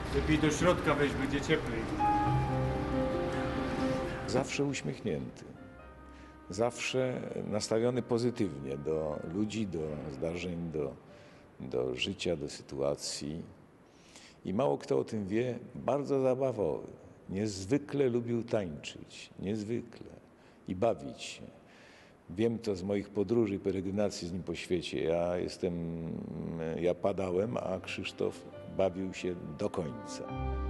Lepiej do środka wejść, będzie cieplej. Zawsze uśmiechnięty. Zawsze nastawiony pozytywnie do ludzi, do zdarzeń, do życia, do sytuacji. I mało kto o tym wie, bardzo zabawowy. Niezwykle lubił tańczyć, niezwykle. I bawić się. Wiem to z moich podróży i peregrinacji z nim po świecie. Ja padałem, a Krzysztof bawił się do końca.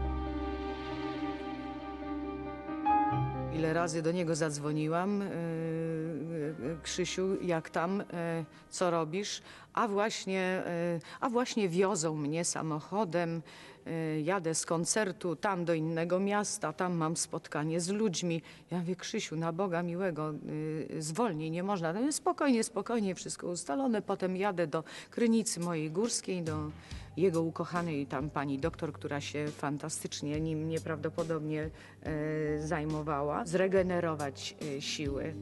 Ile razy do niego zadzwoniłam, Krzysiu, jak tam, co robisz? A właśnie wiozą mnie samochodem, jadę z koncertu tam do innego miasta, tam mam spotkanie z ludźmi. Ja mówię, Krzysiu, na Boga miłego, zwolnij, nie można. No, spokojnie, spokojnie, wszystko ustalone. Potem jadę do Krynicy mojej górskiej, do jego ukochanej tam pani doktor, która się fantastycznie nim nieprawdopodobnie zajmowała. Zregenerować siły.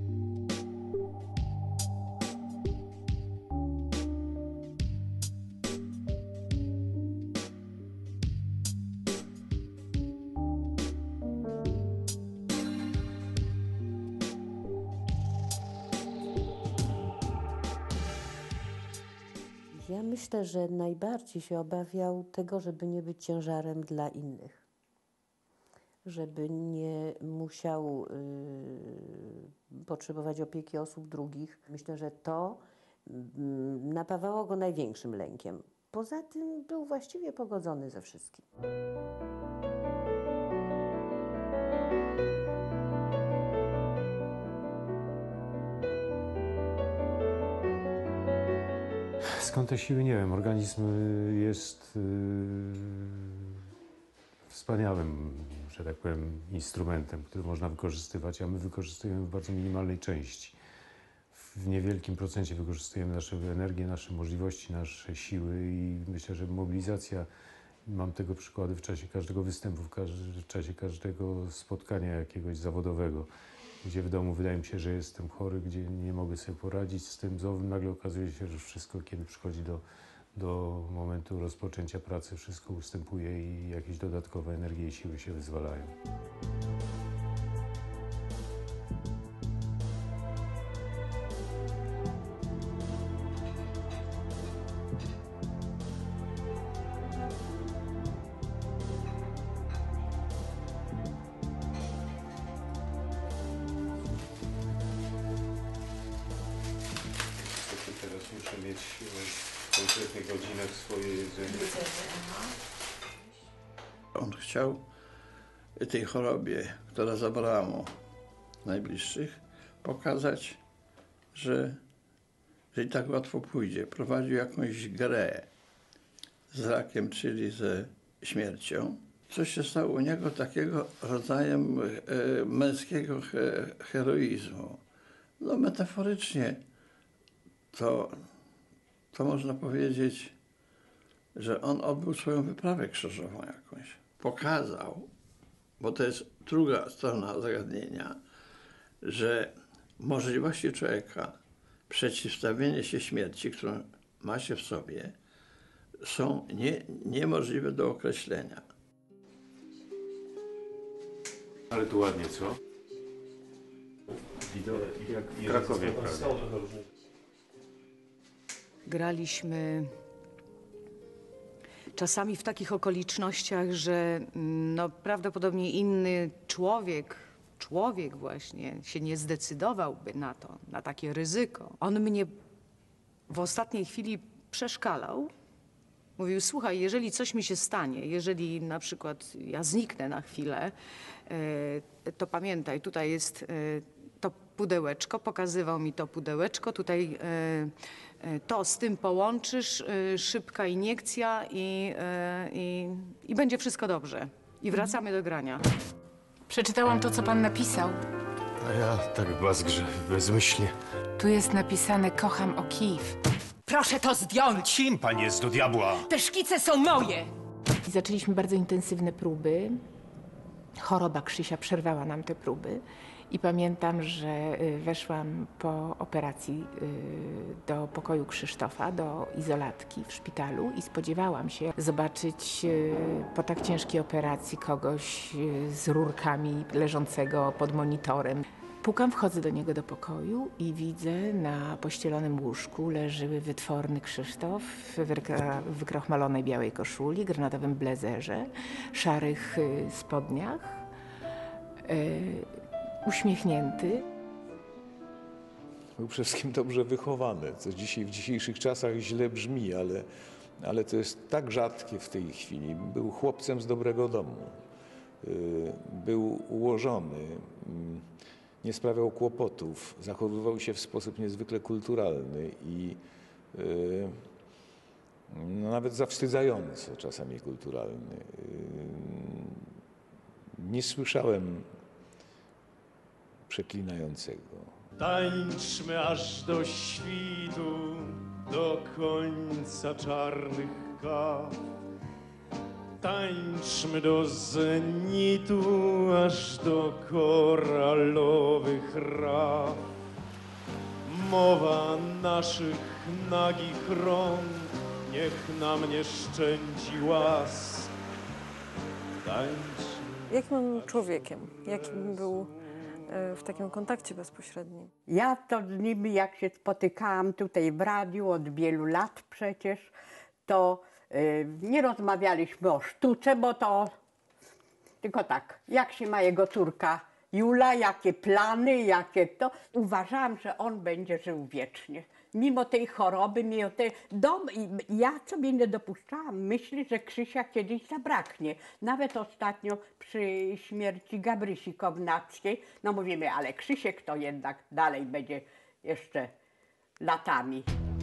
Ja myślę, że najbardziej się obawiał tego, żeby nie być ciężarem dla innych. Żeby nie musiał potrzebować opieki osób drugich. Myślę, że to napawało go największym lękiem. Poza tym był właściwie pogodzony ze wszystkim. Skąd te siły? Nie wiem. Organizm jest wspaniałym, że tak powiem, instrumentem, który można wykorzystywać, a my wykorzystujemy w bardzo minimalnej części. W niewielkim procencie wykorzystujemy nasze energię, nasze możliwości, nasze siły i myślę, że mobilizacja, mam tego przykłady w czasie każdego występu, w czasie każdego spotkania jakiegoś zawodowego, gdzie w domu wydaje mi się, że jestem chory, gdzie nie mogę sobie poradzić z tym, nagle okazuje się, że wszystko, kiedy przychodzi do momentu rozpoczęcia pracy, wszystko ustępuje i jakieś dodatkowe energie i siły się wyzwalają. Teraz muszę mieć konkretne godzinę w swojej jedzeniu. On chciał tej chorobie, która zabrała mu najbliższych, pokazać, że i tak łatwo pójdzie. Prowadził jakąś grę z rakiem, czyli ze śmiercią. Coś się stało u niego takiego rodzajem męskiego heroizmu. No metaforycznie to można powiedzieć, że on odbył swoją wyprawę krzyżową jakąś. Pokazał, bo to jest druga strona zagadnienia, że możliwości człowieka przeciwstawienie się śmierci, którą ma się w sobie, są niemożliwe do określenia. Ale tu ładnie, co? Widok jak w Krakowie, prawda? Graliśmy czasami w takich okolicznościach, że no, prawdopodobnie inny człowiek właśnie się nie zdecydowałby na to, na takie ryzyko. On mnie w ostatniej chwili przeszkalał. Mówił, słuchaj, jeżeli coś mi się stanie, jeżeli na przykład ja zniknę na chwilę, to pamiętaj, tutaj jest to pudełeczko, pokazywał mi to pudełeczko, tutaj to z tym połączysz, szybka iniekcja i będzie wszystko dobrze. I wracamy do grania. Przeczytałam to, co pan napisał. A ja tak bazgrze, bezmyślnie. Tu jest napisane, kocham o Kijów. Proszę to zdjąć! Kim pan jest do diabła? Te szkice są moje! I zaczęliśmy bardzo intensywne próby. Choroba Krzysia przerwała nam te próby. I pamiętam, że weszłam po operacji do pokoju Krzysztofa, do izolatki w szpitalu i spodziewałam się zobaczyć po tak ciężkiej operacji kogoś z rurkami leżącego pod monitorem. Pukam, wchodzę do niego do pokoju i widzę na pościelonym łóżku leży wytworny Krzysztof w wykrochmalonej białej koszuli, granatowym blazerze, szarych spodniach, uśmiechnięty. Był przede wszystkim dobrze wychowany, co dzisiaj w dzisiejszych czasach źle brzmi, ale to jest tak rzadkie w tej chwili. Był chłopcem z dobrego domu. Był ułożony, nie sprawiał kłopotów, zachowywał się w sposób niezwykle kulturalny i nawet zawstydzająco czasami kulturalny. Nie słyszałem przeklinającego. Tańczmy aż do świtu, do końca czarnych kaw. Tańczmy do zenitu, aż do koralowych raf. Mowa naszych nagich rąk niech nam nie szczędzi łask. Tańczmy. Jakim on był człowiekiem? Jakim był w takim kontakcie bezpośrednim? Ja to z nimi, jak się spotykałam tutaj w radiu od wielu lat przecież, to nie rozmawialiśmy o sztuce, bo to tylko tak, jak się ma jego córka Jula, jakie plany, jakie to. Uważałam, że on będzie żył wiecznie. Mimo tej choroby, mimo tej ja sobie nie dopuszczałam myśli, że Krzysia kiedyś zabraknie. Nawet ostatnio przy śmierci Gabrysi Kownackiej, no mówimy, ale Krzysiek to jednak dalej będzie jeszcze latami.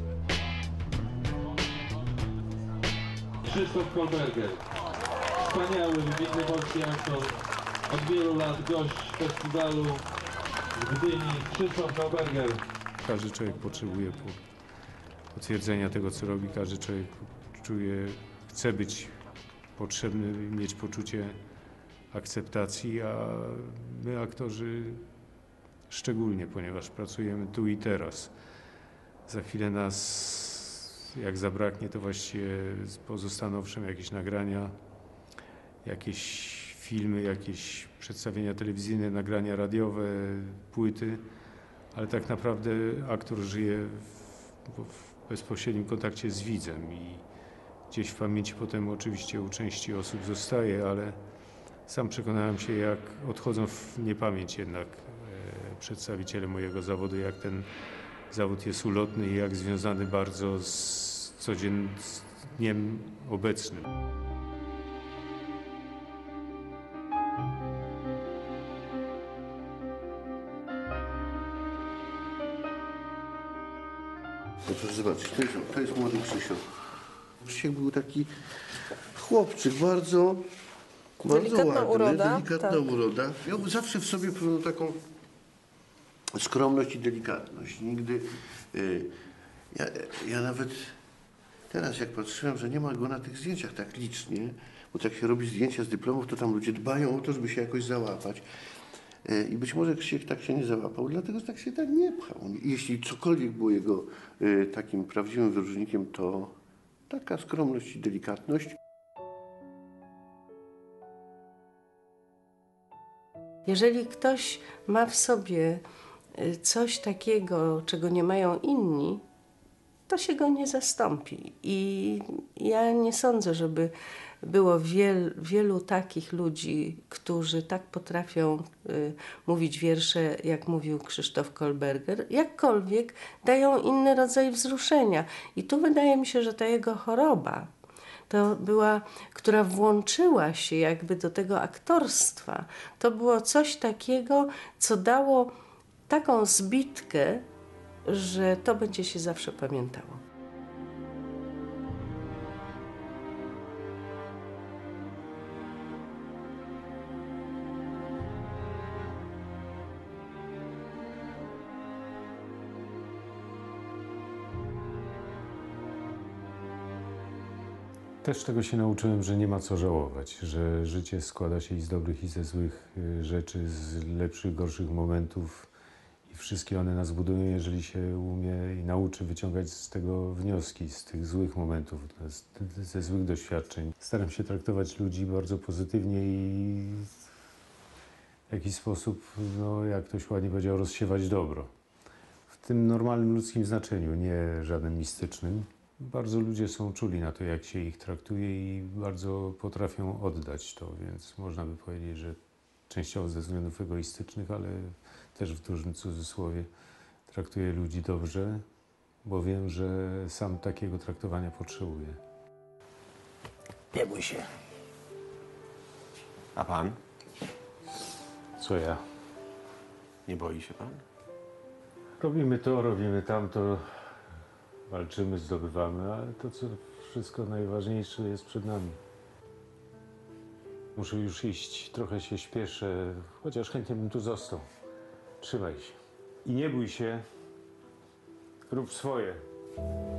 Krzysztof Kolberger, wspaniały, wybitny polski aktor, od wielu lat gość festiwalu w Gdyni. Krzysztof Kolberger. Każdy człowiek potrzebuje potwierdzenia tego, co robi. Każdy człowiek chce być potrzebny, mieć poczucie akceptacji, a my aktorzy szczególnie, ponieważ pracujemy tu i teraz. Za chwilę nas, jak zabraknie, to właściwie pozostaną owszem jakieś nagrania, jakieś filmy, jakieś przedstawienia telewizyjne, nagrania radiowe, płyty, ale tak naprawdę aktor żyje w bezpośrednim kontakcie z widzem i gdzieś w pamięci potem oczywiście u części osób zostaje, ale sam przekonałem się, jak odchodzą w niepamięć jednak przedstawiciele mojego zawodu, jak ten zawód jest ulotny i jak związany bardzo z codziennym dniem obecnym. No proszę zobaczyć, to jest młody Krzysiu. Krzysiek był taki chłopczyk, bardzo Delikatna ładny, uroda, delikatna tak. uroda. Miał zawsze w sobie pewną taką skromność i delikatność. Nigdy, ja nawet teraz jak patrzyłem, że nie ma go na tych zdjęciach tak licznie, bo jak się robi zdjęcia z dyplomów, to tam ludzie dbają o to, żeby się jakoś załapać. I być może Krzysiek tak się nie załapał, dlatego tak się tak nie pchał. Jeśli cokolwiek było jego takim prawdziwym wyróżnikiem, to taka skromność i delikatność. Jeżeli ktoś ma w sobie coś takiego, czego nie mają inni, to się go nie zastąpi. I ja nie sądzę, żeby było wielu takich ludzi, którzy tak potrafią mówić wiersze, jak mówił Krzysztof Kolberger, jakkolwiek dają inny rodzaj wzruszenia. I tu wydaje mi się, że ta jego choroba to była, która włączyła się jakby do tego aktorstwa. To było coś takiego, co dało taką zbitkę, że to będzie się zawsze pamiętało. Też tego się nauczyłem, że nie ma co żałować, że życie składa się i z dobrych, i ze złych rzeczy, z lepszych, gorszych momentów i wszystkie one nas budują, jeżeli się umie i nauczy wyciągać z tego wnioski, z tych złych momentów, ze złych doświadczeń. Staram się traktować ludzi bardzo pozytywnie i w jakiś sposób, no, jak ktoś ładnie powiedział, rozsiewać dobro. W tym normalnym ludzkim znaczeniu, nie żadnym mistycznym. Bardzo ludzie są czuli na to, jak się ich traktuje i bardzo potrafią oddać to, więc można by powiedzieć, że częściowo ze względów egoistycznych, ale też w dużym cudzysłowie traktuję ludzi dobrze, bo wiem, że sam takiego traktowania potrzebuję. Nie bój się. A pan? Co ja? Nie boi się pan? Robimy to, robimy tamto, walczymy, zdobywamy, ale to, co wszystko najważniejsze jest przed nami. Muszę już iść, trochę się śpieszę, chociaż chętnie bym tu został. Trzymaj się. I nie bój się, rób swoje.